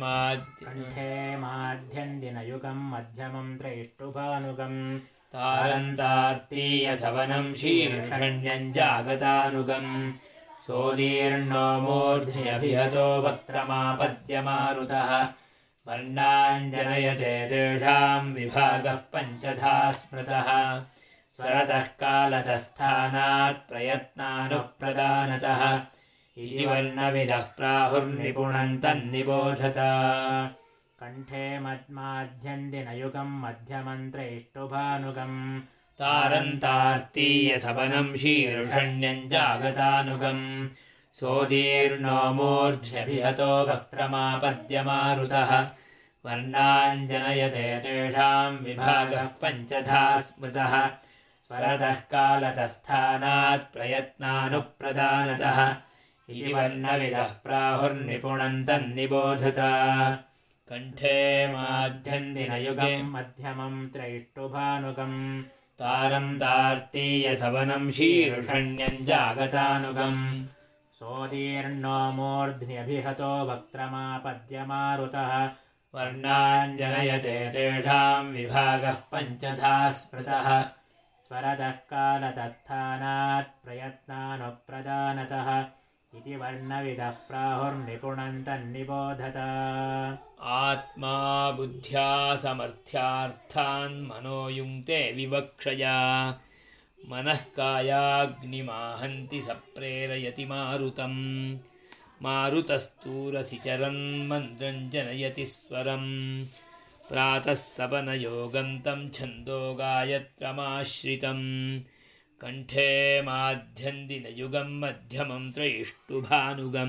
माध्यन्दिनयुगं मध्यमं त्रैष्टुभानुगं तारन्तार्तीयसवनं शीर्षण्यं जागतानुगं सोदीर्णो मूर्ध्न्यभिहतो वक्त्रमापद्यमारुतः वर्णाञ्जनयते तेषां विभागः पञ्चधा स्मृतः स्वरतः कालतस्थानात् प्रयत्नानुप्रदानतः इति वर्णविदः प्राहुर्निपुणं तन्निबोधत कण्ठे माध्यन्दिनयुगं मध्यमं त्रैष्टुभानुगं तारन्तार्तीयसवनं शीर्षण्यं जागतानुगं सोदीर्णो मूर्ध्न्यभिहतो वक्त्रमापद्यमारुतः वर्णाञ्जनयते तेषां विभागः पञ्चधा स्मृतः स्वरतः कालतस्थानात् प्रयत्नानुप्रदानतः इति वर्णविदः प्राहुर्निपुणं तन्निबोधत कण्ठे माध्यन्दिनयुगं मध्यमं त्रैष्टुभानुगं तारन्तार्तीयसवनं शीर्षण्यं जागतानुगं सोदीर्णो मूर्ध्न्यभिहतो वक्त्रमापद्यमारुतः वर्णाञ्जनयते तेषां विभागः पञ्चधा स्मृतः स्वरतः कालतस्थानात् प्रयत्नानुप्रदानतः इति वर्णविदः प्राहुर्निपुणं तन्निबोधत आत्मा बुद्ध्या समर्थ्यार्थान् मनो युङ्क्ते विवक्षया मनः कायाग्निमाहन्ति स प्रेरयति मारुतं मारुतस्तूरसिचरन् मन्त्रं जनयति स्वरं प्रातः सपनयोगं तं छन्दो गायत्रमाश्रितं कण्ठे माध्यन्दिनयुगं मध्यमं त्रैष्टुभानुगं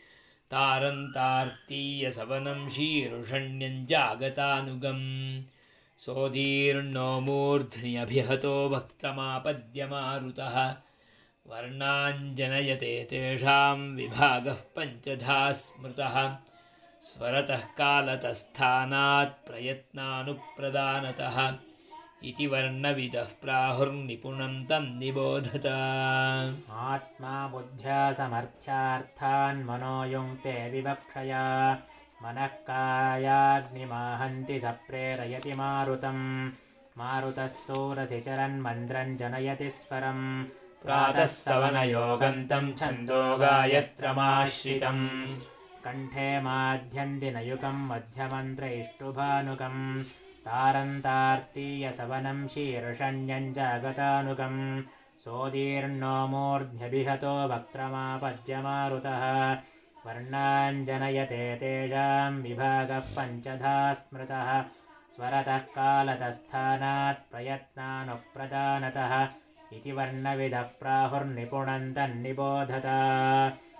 तारन्तार्तीयसवनं शीर्षण्यं जागतानुगं सोदीर्णो मूर्ध्न्यभिहतो वक्त्रमापद्यमारुतः वर्णाञ्जनयते तेषां विभागः पञ्चधा स्मृतः स्वरतः कालतस्थानात् प्रयत्नानुप्रदानतः इति वर्णविदः प्राहुर्निपुणं तन्निबोधत आत्मा बुद्ध्या समर्थ्यार्थान् मनो युङ्क्ते विवक्षया मनः कायाग्निमाहन्ति स प्रेरयति मारुतं मारुतस्थूरसिचरन् मन्त्रं जनयति स्वरं प्रातः सवनयोगं तं छन्दो गायत्रमाश्रितं कण्ठे माध्यन्दिनयुगं मध्यमं त्रैष्टुभानुगं तारन्तार्तीयसवनं शीर्षण्यं जागतानुगं सोदीर्णो मूर्ध्यभिहतो वक्त्रमापद्यमारुतः वर्णाञ्जनयते तेषां विभागः पञ्चधा स्मृतः स्वरतः कालतस्थानात् प्रयत्नानुप्रदानतः इति वर्णविदः प्राहुर्निपुणं तन्निबोधत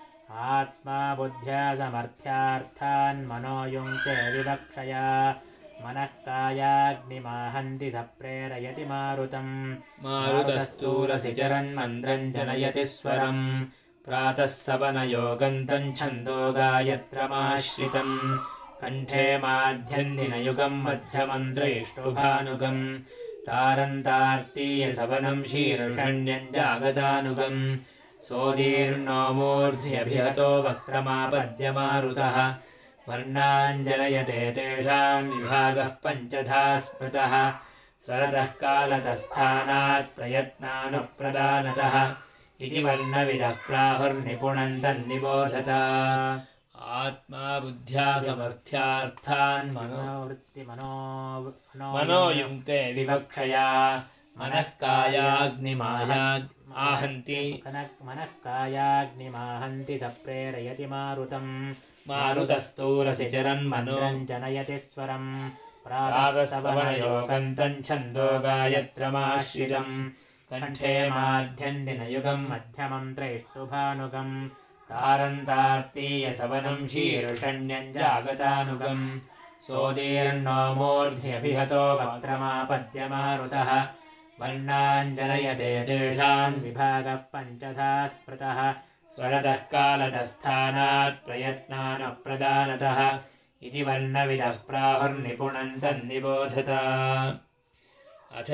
आत्मा बुद्ध्या समर्थ्यार्थान् मनो युङ्क्ते विवक्षया मनः कायाग्निमाहन्ति स प्रेरयति मारुतम् मारुतस्तूरसि चरन्मन्द्रं जनयति स्वरम् प्रातः सवनयो गन्तम् छन्दो गायत्रमाश्रितम् कण्ठे माध्यन्दिनयुगम् मध्यमन्त्रैष्टुभानुगम् तारन्तार्तीयसवनम् शीर्षण्यम् जागतानुगम् सोदीर्णो मूर्ध्यभिहतो वक्त्रमापद्यमारुतः वर्णाञ्जलयते तेषाम् विभागः पञ्चधा स्मृतः स्वरतः कालतस्थानात् प्रयत्नानुप्रदानतः इति वर्णविदः प्राहुर्निपुणम् तन्निबोधत आत्मा बुद्ध्या समर्थ्यार्थान् मनो युङ्क्ते विवक्षया मनः कायाग्निमाहन्ति स प्रेरयति मारुतम् मारुतस्तूरसि चरन्मन्द्रं जनयति स्वरम् प्रातः सवनयो गन्तम् छन्दो गायत्रमाश्रितम् कण्ठे माध्यन्दिनयुगम् मध्यमम् त्रैष्टुभानुगम् तारन्तार्तीयसवनम् शीर्षण्यम् जागतानुगम् सोदीर्णो मूर्ध्यभिहतो वक्त्रमापद्यमारुतः वर्णाञ्जलयते तेषाम् विभागः पञ्चधा स्मृतः स्वरतः कालतस्थानात् प्रयत्नानुप्रदानतः इति वर्णविदः प्राहुर्निपुणम् तन्निबोधत अथ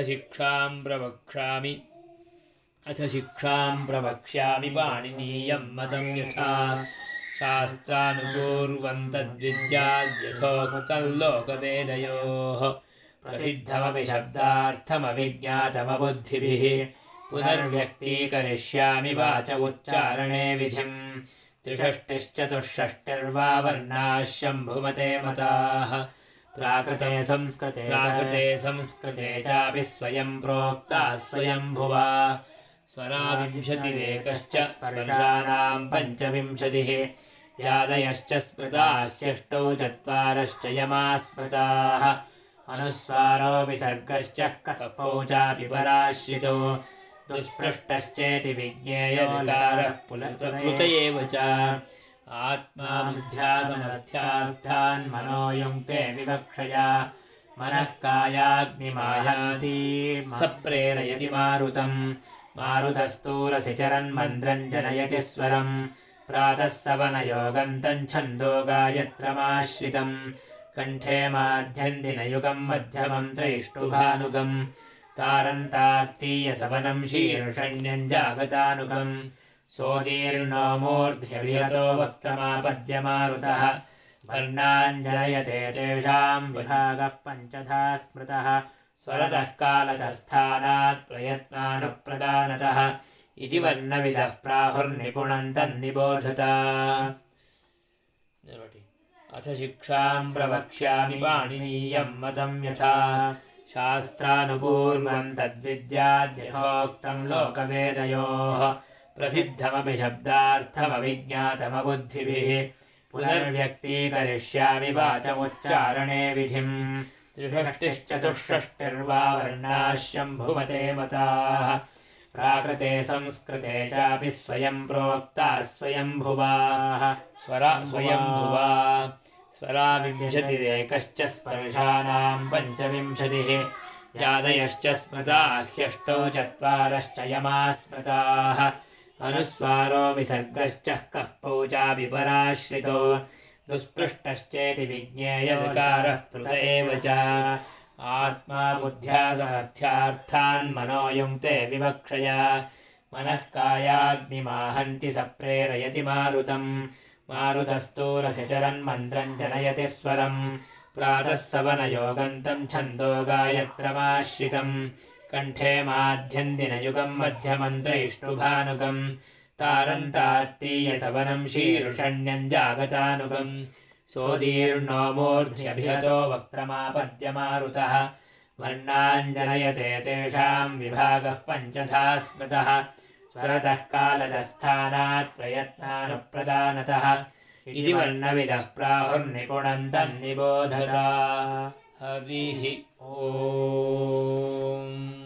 शिक्षाम् प्रवक्ष्यामि पाणिनीयम् मतम् यथा शास्त्रानुपूर्वम् तद्विद्याद्यथोक्तम् लोकवेदयोः प्रसिद्धमपि शब्दार्थमविज्ञातमबुद्धिभिः पुनर्व्यक्तीकरिष्यामि वाच उच्चारणे विधिम् त्रिषष्टिश्चतुष्षष्टिर्वा वर्णाः शम्भुमते मताः प्राकृते संस्कृते चापि स्वयं प्रोक्ताः स्वयंभुवा स्वरा विंशतिरेकश्च स्पर्शानाम् पञ्चविंशतिः यादयश्च स्मृताः ह्यष्टौ चत्वारश्च यमाः स्मृताः अनुस्वारो विसर्गश्च कपौ चापि पराश्रितो दुष्पृष्टश्चेति विज्ञेयकारः प्लुत एव च आत्मा बुद्ध्या समर्थ्यार्थान् मनो युङ्क्ते विवक्षया मनः कायाग्निमाहन्ति स प्रेरयति मारुतम् मारुतस्तूरसि चरन्मन्द्रम् जनयति स्वरम् प्रातः सवनयो गन्तम् छन्दो गायत्रमाश्रितम् कण्ठे माध्यन्दिनयुगम् मध्यमम् त्रैष्टुभानुगम् तारन्तार्तीयसवनम् शीर्षण्यम् जागतानुगम् सोदीर्णो मूर्ध्यभिहतो वक्त्रमापद्यमारुतः वर्णाञ्जलयते तेषाम् विभागः पञ्चधा स्मृतः स्वरतः कालतस्थानात् प्रयत्नानुप्रदानतः इति वर्णविदः प्राहुर्निपुणम् तन्निबोधत अथ शिक्षाम् प्रवक्ष्यामि पाणिनीयम् मतम् यथा शास्त्रानुपूर्वम् तद्विद्याद्यथोक्तम् लोकवेदयोः प्रसिद्धमपि शब्दार्थमविज्ञातमबुद्धिभिः पुनर्व्यक्तीकरिष्यामि वाचमुच्चारणे विधिम् त्रिषष्टिश्चतुष्षष्टिर्वा वर्णाः शम्भुमते मताः प्राकृते संस्कृते चापि स्वयं प्रोक्ताः स्वयंभुवाः स्वयंभुवा स्वरा विंशतिरेकश्च स्पर्शानाम् पञ्चविंशतिः यादयश्च स्मृताः ह्यष्टौ चत्वारश्च यमाः स्मृताः अनुस्वारो विसर्गश्च कःपौ चापि पराश्रितो दुष्पृष्टश्चेति विज्ञेयकारः प्लुत एव च आत्मा बुद्ध्या समर्थ्यार्थान् मनो युङ्क्ते विवक्षया मनः कायाग्निमाहन्ति स प्रेरयति मारुतम् मारुतस्तूरसि चरन्मन्द्रम् जनयति स्वरम् प्रातः सवनयो गन्तम् छन्दो गायत्रमाश्रितम् कण्ठे माध्यन्दिनयुगम् मध्यमम् त्रैष्टुभानुगम् तारन्तार्तीयसवनम् शीर्षण्यम् जागतानुगम् सोदीर्णो मूर्ध्यभिहतो वक्त्रमापद्यमारुतः वर्णाञ्जलयते तेषाम् विभागः पञ्चधा स्मृतः स्वरतः कालतस्थानात् प्रयत्नानुप्रदानतः इति वर्णविदः प्राहुर्निपुणम् तन्निबोधत हरिः ओम्।